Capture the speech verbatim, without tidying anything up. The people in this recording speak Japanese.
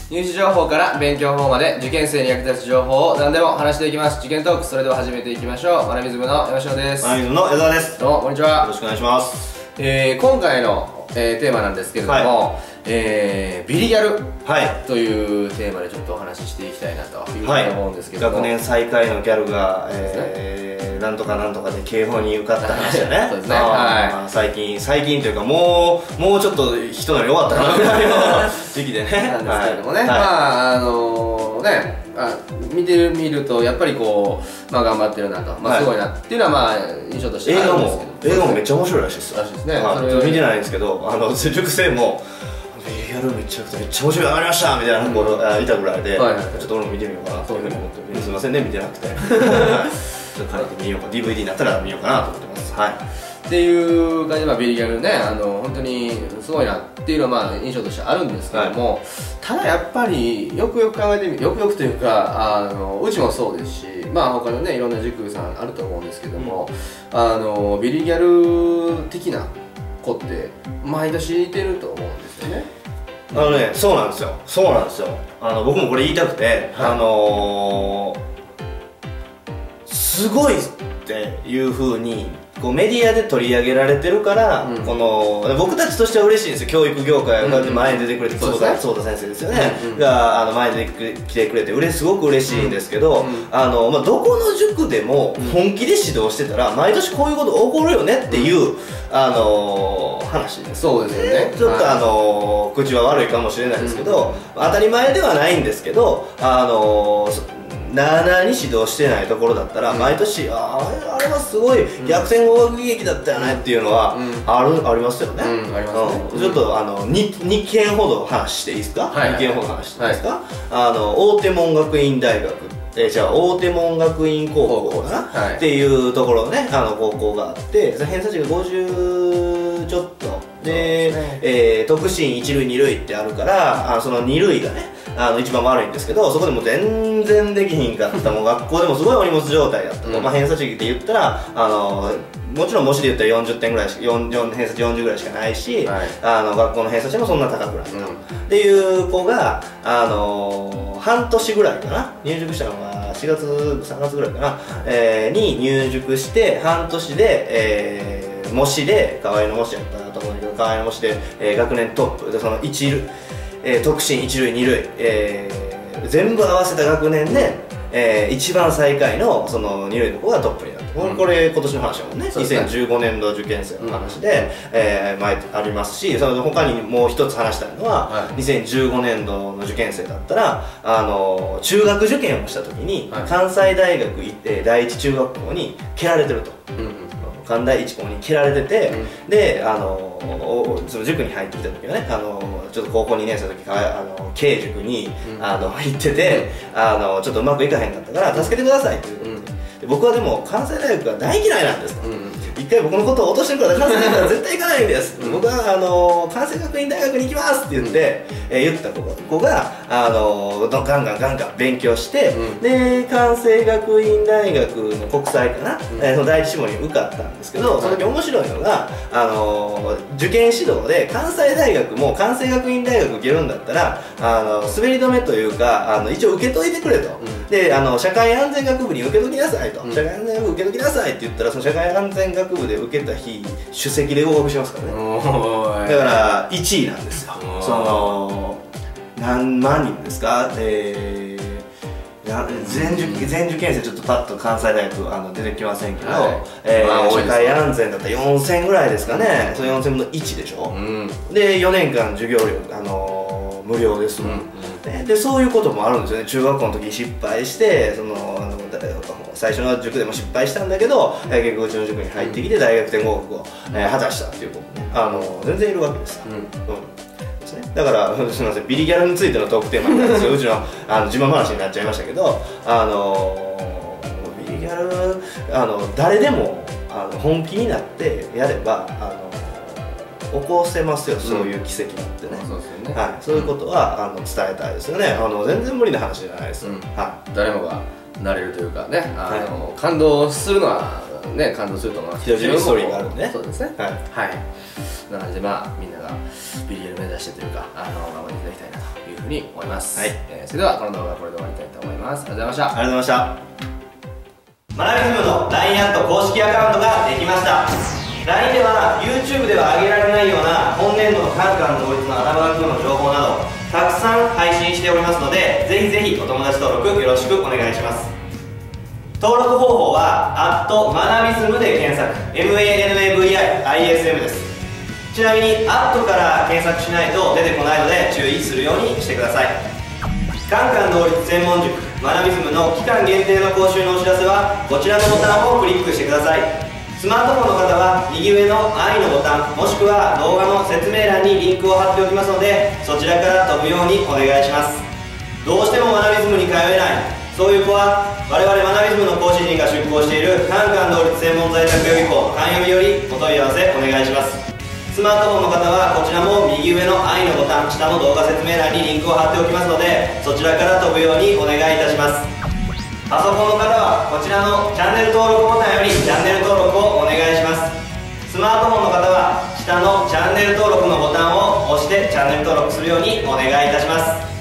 入試情報から勉強法まで受験生に役立つ情報を何でも話していきます。受験トーク、それでは始めていきましょう。マネミズムの山城です。 マネミズムの矢沢です。 どうもこんにちは。 よろしくお願いします。 えー、今回の、えー、テーマなんですけれども、はい、えー、ビリギャルというテーマでちょっとお話ししていきたいなというふうに思うんですけども、 はい、学年最下位のギャルが、えー、なんとかなんとかで警報に受かった話だね。 そうですね。はい。最近最近というかもうもうちょっと人なり終わったかなぐらいの時期でね。 なんですけれどもね。はい、まああのー、ね。あ見てる見るとやっぱりこう、まあ、頑張ってるなと、まあ、すごいなっていうのはまあ印象としてあるんですけど、 映画もめっちゃ面白いらしいですよ。 らしいですね。 見てないんですけど、あの塾生もビリギャルめちゃくちゃめっちゃ面白い、上がりましたみたいなところいたぐらいで、ちょっと俺も見てみようかなというふうに思って、すみませんね見てなくて、ちょっと借りてみようか、ディーブイディー になったら見ようかなと思ってます。はい。 っていう感じで、まあ、ビリギャルね、あの本当にすごいなっていうのはまあ印象としてあるんですけども、はい、ただやっぱりよくよく考えてみよくよくというか、あのうちもそうですし、まあ他のねいろんな塾さんあると思うんですけども、うん、あのビリギャル的な子って毎年いてると思うんですよね。 あのね、そうなんですよ、そうなんですよ。あの僕もこれ言いたくて、はい、あのー、すごいっていうふうにこうメディアで取り上げられてるから、うん、この僕たちとしては嬉しいんですよ。教育業界がこうやって前に出てくれて、坪田先生ですよね、うん、があの前に出てきてくれてうれすごく嬉しいんですけど、うん、あのまあ、どこの塾でも本気で指導してたら毎年こういうこと起こるよねっていう、うん、あの話です。 そうですよね。 ちょっとあの口は悪いかもしれないですけど、うん、当たり前ではないんですけど、あのなあなあに指導してないところだったら、うん、毎年あああれはすごい逆転合格劇だったよねっていうのはある、うん、ありますよね。うん、ありますね。ちょっとあの に, に件ほど話していいですか。はい、に件ほど話していいですか。はい、あの大手門学院大学、えー、じゃあ大手門学院高校かな、はい、っていうところのね、あの高校があって、偏差値がごじゅうちょっとで、ね、えー、特進一類二類ってあるから、あその二類がねあの一番悪いんですけど、そこでも全然できひんかったもう学校でもすごいお荷物状態だったと、うん、まあ偏差値で言ったらあのもちろん模試で言ったらよんじゅってんぐらいしかよん偏差値よんじゅうぐらいしかないし、はい、あの学校の偏差値もそんな高くないと、うん、っていう子があの半年ぐらいかな、入塾したのがしがつさんがつぐらいかな、えー、に入塾して半年で、えー、模試で河合の模試やったと思うんだけど、河合の模試で、えー、学年トップでその一類、えー、特進一類二類、えー、全部合わせた学年で、えー、一番最下位のその二類の子がトップになった、うん、これ今年の話だもんね。にせんじゅうごねん度受験生の話で、うん、えー、前ありますし、その他にもう一つ話したいのは、はい、にせんじゅうごねん度の受験生だったらあの中学受験をした時に、はい、関西大学、えー、第一中学校に蹴られてると。うん、関大一高に蹴られてて、うん、であのその塾に入ってきた時はね、あのちょっと高校にねん生の時あのK塾に、うん、あの行ってて、うん、あのちょっとうまくいかへんかったから助けてくださいっていう、うん、で僕はでも関西大学が大嫌いなんですと、うん、一回僕のことを落としてるから関西大学は絶対行かないんです、うん、僕はあの関西学院大学に行きますって言って、うん、えー、言った子があのガンガンガンガン勉強して、うん、で関西学院大学の国際かな、うん、えー、その第一志望に受かったんですけど、その時面白いのがあの受験指導で関西大学も関西学院大学受けるんだったらあの滑り止めというかあの一応受けといてくれと、うん、であの社会安全学部に受けときなさいと、うん、社会安全学部受けときなさいって言ったらその社会安全学部で受けた日首席で合格しますからね。だからいちいなんですよ。その何万人ですか、えー全 受, 全受験生ちょっとパッと関西大学あの出てきませんけど、はい、えーまあ、社会安全だったらよんせんぐらいですかね、うん、そのよんせんぶんのいちでしょ、うん、でよねんかん授業料、あのー、無料ですもん、うん、でそういうこともあるんですよね。中学校の時失敗してそのあの最初の塾でも失敗したんだけど、えー、結局うちの塾に入ってきて大学転合格を、えー、果たしたっていう子もね、あのー、全然いるわけですよ、うんうん、だからすみません、ビリギャルについてのトークテーマなんですよ。うちのあの自慢話になっちゃいましたけど、あのビリギャルあの誰でもあの本気になってやればあの起こせますよ、そういう奇跡なんてね。そうですよね。はい、そういうことはあの伝えたいですよね。あの全然無理な話じゃないです。うん、はい。 誰もがなれるというかね、あの、はい、感動するのはね、感動すると思います。 人のストーリーがあるんでね。 そうですね。はい。はい。なのでまあみんながビリギャル目指してというか、あの頑張っていただきたいなというふうふうに思います、 はいえー、それではこの動画はこれで終わりたいと思います。ありがとうございました。 ありがとうございました。マナビズムの ライン アット公式アカウントができました。 ライン では YouTube では上げられないような今年度のカンカン同率の頭書きの情報などたくさん配信しておりますので、ぜひぜひお友達登録よろしくお願いします。登録方法は アットマナビズム で検索 マナビズム です。ちなみに アット から検索しないと出てこないので注意するようにしてください。カンカン同率専門塾マナビズムの期間限定の講習のお知らせはこちらのボタンをクリックしてください。スマートフォンの方は右上の愛のボタンもしくは動画の説明欄にリンクを貼っておきますので、そちらから飛ぶようにお願いします。どうしてもマナビズムに通えない、そういう子は我々マナビズムの講師陣が出向しているカンカン同率専門在宅予備校カン予備よりお問い合わせお願いします。スマートフォンの方はこちらも右上の愛のボタン、下の動画説明欄にリンクを貼っておきますので、そちらから飛ぶようにお願いいたします。パソコンの方はこちらのチャンネル登録ボタンよりチャンネル登録をお願いします。スマートフォンの方は下のチャンネル登録のボタンを押してチャンネル登録するようにお願いいたします。